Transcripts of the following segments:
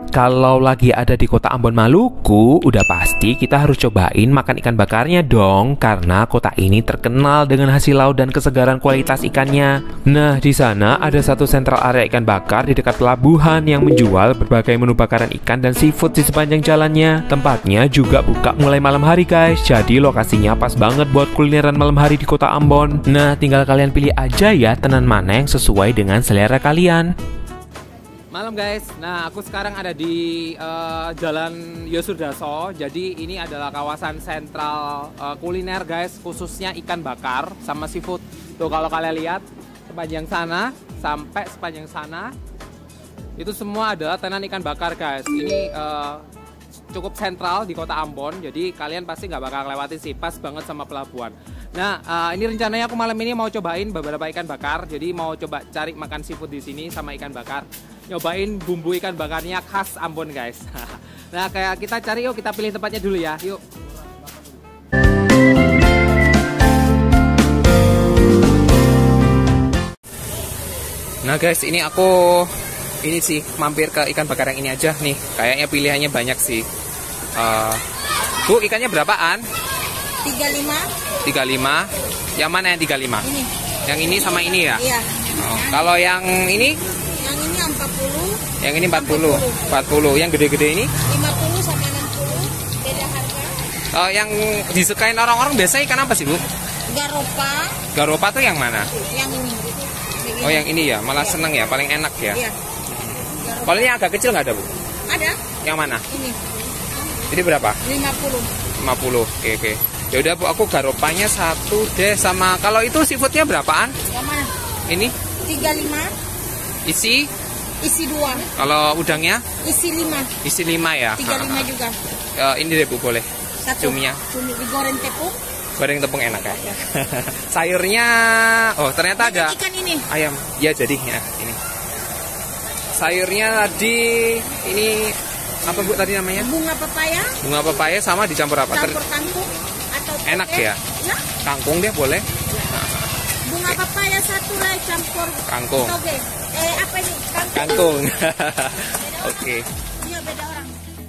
Kalau lagi ada di kota Ambon, Maluku, udah pasti kita harus cobain makan ikan bakarnya dong, karena kota ini terkenal dengan hasil laut dan kesegaran kualitas ikannya. Nah, di sana ada satu sentral area ikan bakar di dekat pelabuhan yang menjual berbagai menu bakaran ikan dan seafood di sepanjang jalannya. Tempatnya juga buka mulai malam hari, guys. Jadi lokasinya pas banget buat kulineran malam hari di kota Ambon. Nah, tinggal kalian pilih aja ya tenan mana yang sesuai dengan selera kalian. Malam guys, nah aku sekarang ada di Jalan Yosudarso. Jadi ini adalah kawasan sentral kuliner guys, khususnya ikan bakar sama seafood. Tuh kalau kalian lihat sepanjang sana sampai sepanjang sana itu semua adalah tenan ikan bakar guys. Ini cukup sentral di kota Ambon, jadi kalian pasti nggak bakal lewatin sih, pas banget sama pelabuhan. Nah, ini rencananya aku malam ini mau cobain beberapa ikan bakar. Jadi mau coba cari makan seafood di sini sama ikan bakar. Nyobain bumbu ikan bakarnya khas Ambon guys. Nah, kayak kita cari yuk, kita pilih tempatnya dulu ya. Yuk. Nah guys, ini aku sih mampir ke ikan bakar yang ini aja nih. Kayaknya pilihannya banyak sih. Bu, ikannya berapaan? 35. 35. Yang mana yang 35? Ini. Yang ini sama ini ya? Iya. Oh, kalau yang ini? Yang ini 40. Yang ini 40. 40. Yang gede-gede ini? 50 sama 60. Beda harga. Yang disukain orang-orang biasanya ikan apa sih, Bu? Garopa. Garopa tuh yang mana? Yang ini. Oh, yang ini ya. Malah seneng ya, paling enak ya. Iya. Kalau ini agak kecil nggak ada, Bu? Ada. Yang mana? Ini. Ini berapa? 50. 50. Oke. Ya udah Bu, aku garopanya satu deh. Sama kalau itu seafoodnya berapaan? Yang mana? Ini 35. isi 2. kalau udangnya Isi 5. isi 5 ya. 35 juga. Ini deh Bu, boleh. Satu. Cuminya. Cumi digoreng tepung. Goreng tepung enak ya. Sayurnya, oh ternyata ada ikan ini. ayam. Ya jadinya ini. Sayurnya tadi ini apa Bu tadi namanya? Bunga pepaya. Bunga pepaya sama dicampur apa? Campur kangkung atau Enak ya? Ya. Kangkung deh boleh. Bunga pepaya satu lah campur Kangkung. toge. Apa ini? Kangkung. Oke. Iya beda orang.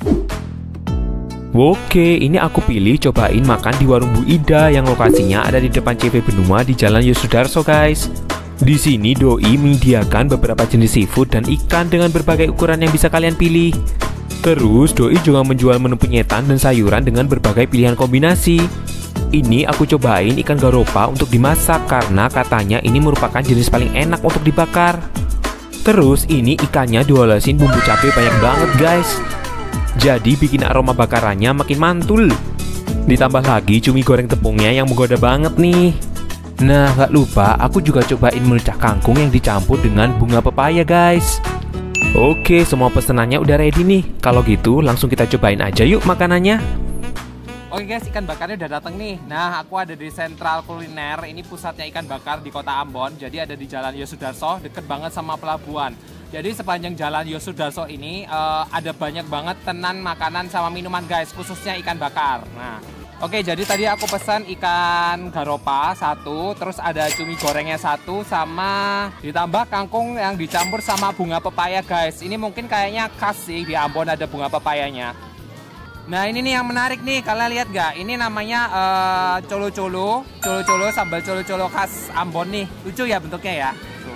Oke, ini aku pilih cobain makan di warung Bu Ida yang lokasinya ada di depan CV Benua di Jalan Yosudarso, guys. Di sini Doi menyediakan beberapa jenis seafood dan ikan dengan berbagai ukuran yang bisa kalian pilih. Terus Doi juga menjual menu penyetan dan sayuran dengan berbagai pilihan kombinasi. Ini aku cobain ikan garopa untuk dimasak karena katanya ini merupakan jenis paling enak untuk dibakar. Terus ini ikannya diolesin bumbu cabai banyak banget, guys. Jadi bikin aroma bakarannya makin mantul. Ditambah lagi cumi goreng tepungnya yang menggoda banget nih. Nah, gak lupa aku juga cobain menu cak kangkung yang dicampur dengan bunga pepaya, guys. Oke, semua pesenannya udah ready nih. Kalau gitu langsung kita cobain aja yuk makanannya. Oke guys, ikan bakarnya udah datang nih. Nah, aku ada di Sentral Kuliner. Ini pusatnya ikan bakar di kota Ambon. Jadi ada di Jalan Yosudarso, deket banget sama pelabuhan. Jadi sepanjang Jalan Yosudarso ini ada banyak banget tenan makanan sama minuman guys, khususnya ikan bakar. Nah, oke, jadi tadi aku pesan ikan garopa satu, terus ada cumi gorengnya satu, sama ditambah kangkung yang dicampur sama bunga pepaya guys. Ini mungkin kayaknya khas sih di Ambon ada bunga pepayanya. Nah ini nih yang menarik nih, kalian lihat gak? Ini namanya colo-colo sambal colo-colo khas Ambon nih. Lucu ya bentuknya ya.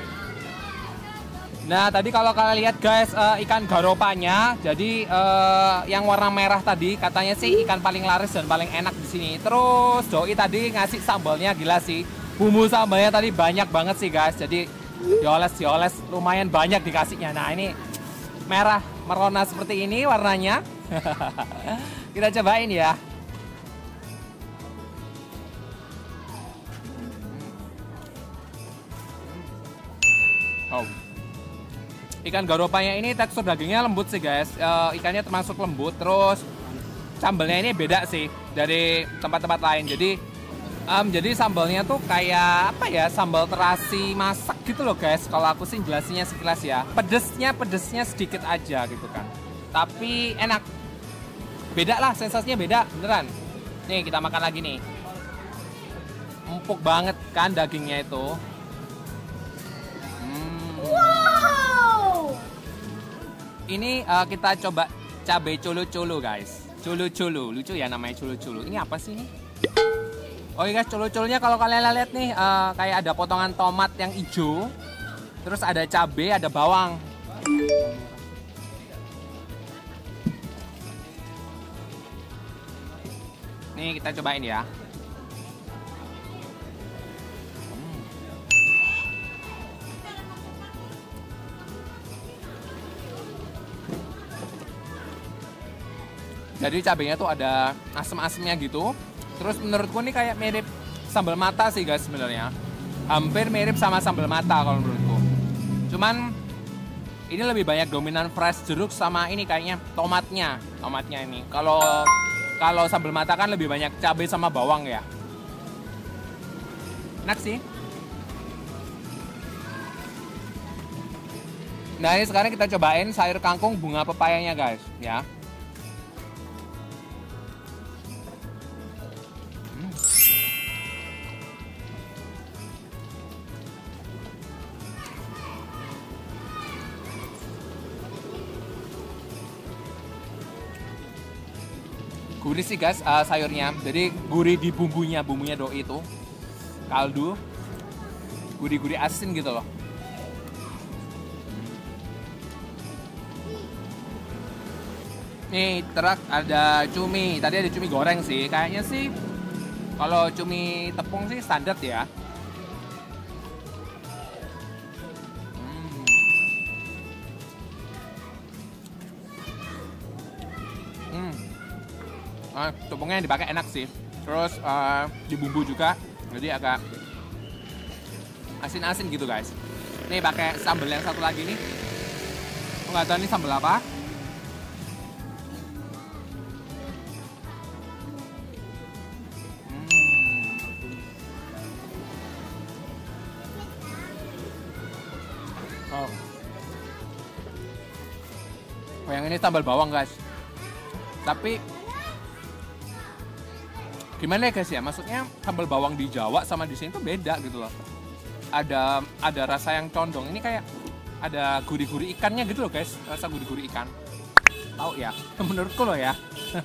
Nah tadi kalau kalian lihat guys, ikan garopanya, jadi yang warna merah tadi katanya sih ikan paling laris dan paling enak di sini. Terus Doi tadi ngasih sambalnya gila sih, bumbu sambalnya tadi banyak banget sih guys. Jadi dioles lumayan banyak dikasihnya. Nah ini merah merona seperti ini warnanya. Kita cobain ya. Oh. Ikan garopanya ini tekstur dagingnya lembut sih guys. Ikannya termasuk lembut. Terus sambalnya ini beda sih dari tempat-tempat lain. Jadi sambalnya tuh kayak apa ya? Sambal terasi masak gitu loh guys. Kalau aku sih jelasinnya sekilas ya. Pedesnya sedikit aja gitu kan. Tapi enak. Beda lah, sensasinya beda beneran. Nih kita makan lagi nih. Empuk banget kan dagingnya itu. Ini kita coba cabai colo-colo guys. Colo-colo, lucu ya namanya colo-colo. Ini apa sih ini? Oke guys, colo-colonya kalau kalian lihat nih kayak ada potongan tomat yang hijau. Terus ada cabai, ada bawang. Nih kita cobain ya. Jadi cabenya tuh ada asem-asemnya gitu. Terus menurutku ini kayak mirip sambal mata sih guys sebenarnya. Hampir mirip sama sambal mata kalau menurutku. Cuman ini lebih banyak dominan fresh jeruk sama ini kayaknya tomatnya. Tomatnya ini. Kalau sambal mata kan lebih banyak cabai sama bawang ya. Enak sih. Nah ini sekarang kita cobain sayur kangkung bunga pepayanya guys ya. Gurih sih guys sayurnya, jadi gurih di bumbunya doi itu kaldu, gurih-gurih asin gitu loh. Nih terak ada cumi, tadi ada cumi goreng sih, kayaknya sih kalau cumi tepung sih standar ya. Tepungnya yang dipakai enak sih. Terus di bumbu juga, jadi agak asin-asin gitu guys. Nih pakai sambal yang satu lagi nih. Nggak tahu ini sambal apa. Oh, yang ini sambal bawang guys. Tapi gimana ya guys ya, maksudnya sambal bawang di Jawa sama di sini tuh beda gitu loh. Ada rasa yang condong, ini kayak ada gurih-gurih ikannya gitu loh guys, rasa gurih-gurih ikan. Tahu ya, menurutku loh ya.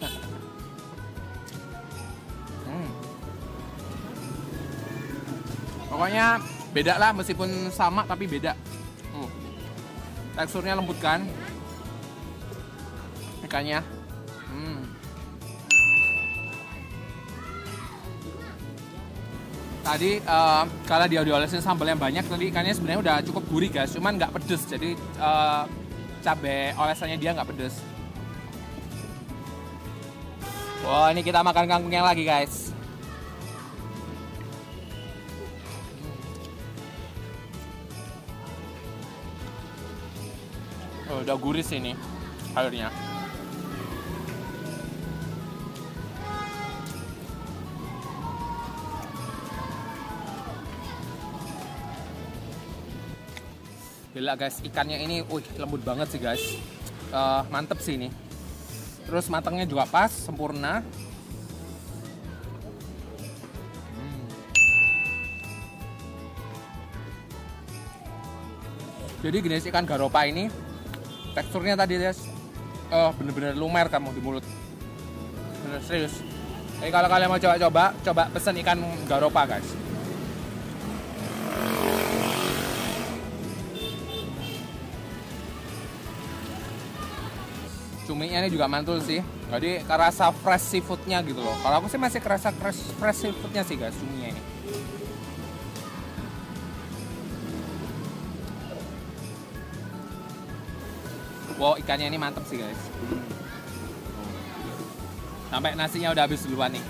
Pokoknya beda lah, meskipun sama tapi beda. Teksturnya lembut kan ikannya. Tadi kalau diolesin sambal yang banyak, tadi ikannya sebenarnya udah cukup gurih guys, cuman nggak pedes, jadi cabai olesannya dia nggak pedes. Wah, ini kita makan kangkungnya lagi guys. Oh, udah gurih sih ini sayurnya. Gila guys, ikannya ini lembut banget sih guys. Mantep sih ini. Terus matangnya juga pas, sempurna. Jadi jenis ikan garopa ini teksturnya tadi guys, bener-bener lumer kamu di mulut. Bener serius. Jadi kalau kalian mau coba pesen ikan garopa guys. Cuminya ini juga mantul sih, jadi kerasa fresh seafoodnya gitu loh. Kalau aku sih masih kerasa fresh seafoodnya sih guys, cuminya ini. Wow, ikannya ini mantep sih guys. Sampai nasinya udah habis duluan nih.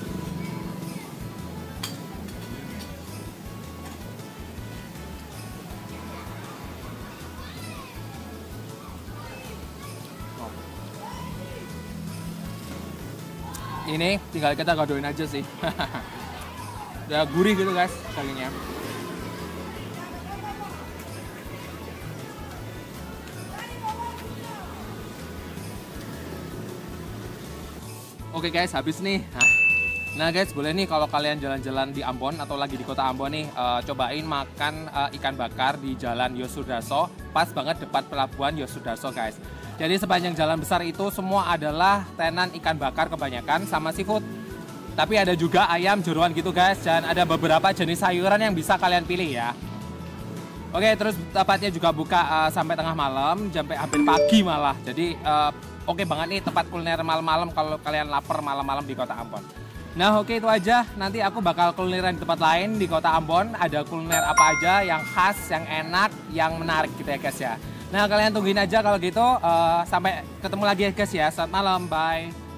Ini tinggal kita gadoin aja sih. Udah gurih gitu guys dagingnya. Oke guys, habis nih. Nah guys, boleh nih kalau kalian jalan-jalan di Ambon atau lagi di kota Ambon nih, cobain makan ikan bakar di Jalan Yosudarso. Pas banget depan pelabuhan Yosudarso guys. Jadi sepanjang jalan besar itu semua adalah tenan ikan bakar kebanyakan sama seafood. Tapi ada juga ayam, jeroan gitu guys. Dan ada beberapa jenis sayuran yang bisa kalian pilih ya. Oke, terus tempatnya juga buka sampai tengah malam, sampai hampir pagi malah. Jadi oke banget nih tempat kuliner malam-malam kalau kalian lapar malam-malam di Kota Ambon. Nah oke itu aja, nanti aku bakal kulineran di tempat lain di Kota Ambon. Ada kuliner apa aja yang khas, yang enak, yang menarik gitu ya guys ya. Nah kalian tungguin aja kalau gitu, sampai ketemu lagi ya guys ya, selamat malam, bye.